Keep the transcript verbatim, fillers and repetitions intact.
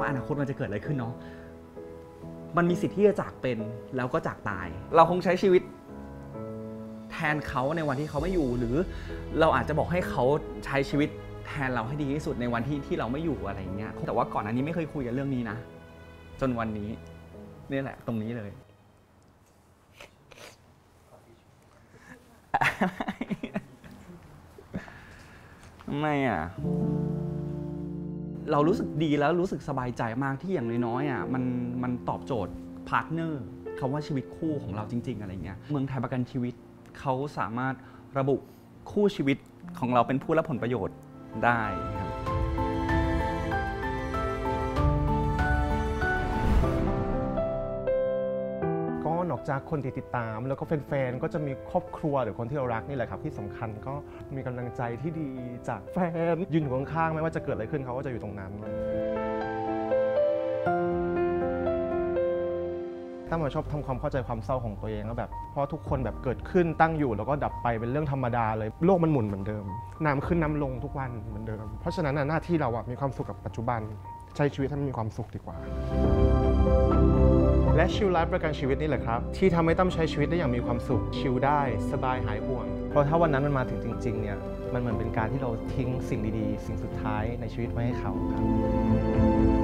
อนาคตมันจะเกิดอะไรขึ้นเนาะมันมีสิทธิ์ที่จะจากเป็นแล้วก็จากตายเราคงใช้ชีวิตแทนเขาในวันที่เขาไม่อยู่หรือเราอาจจะบอกให้เขาใช้ชีวิตแทนเราให้ดีที่สุดในวันที่ที่เราไม่อยู่อะไรอย่างเงี้ยแต่ว่าก่อนอันนี้ไม่เคยคุยกันเรื่องนี้นะจนวันนี้นี่แหละตรงนี้เลยทำไมอ่ะเรารู้สึกดีแล้วรู้สึกสบายใจมากที่อย่างน้อยๆอ่ะมันมันตอบโจทย์พาร์ทเนอร์คำว่าชีวิตคู่ของเราจริงๆอะไรเงี้ยเมืองไทยประกันชีวิตเขาสามารถระบุคู่ชีวิตของเราเป็นผู้รับผลประโยชน์ได้ครับก็นอกจากคนที่ติดตามแล้วก็แฟนๆก็จะมีครอบครัวหรือคนที่เรารักนี่แหละครับที่สำคัญก็มีกำลังใจที่ดีจากแฟนยืนอยู่ข้างๆไม่ว่าจะเกิดอะไรขึ้นเขาก็จะอยู่ตรงนั้นถ้ามาชอบทำความเข้าใจความเศร้าของตัวเองแล้วแบบเพราะทุกคนแบบเกิดขึ้นตั้งอยู่แล้วก็ดับไปเป็นเรื่องธรรมดาเลยโลกมันหมุนเหมือนเดิมน้ำขึ้นน้ำลงทุกวันเหมือนเดิมเพราะฉะนั้นหน้าที่เราอะมีความสุขกับปัจจุบันใช้ชีวิตให้มันมีความสุขดีกว่าและชิลไลฟ์ประกันชีวิตนี่แหละครับที่ทำให้ตั้มใช้ชีวิตได้อย่างมีความสุขชิลได้สบายหายห่วงเพราะถ้าวันนั้นมันมาถึงจริงๆเนี่ยมันเหมือนเป็นการที่เราทิ้งสิ่งดีๆสิ่งสุดท้ายในชีวิตไว้ให้เขาครับ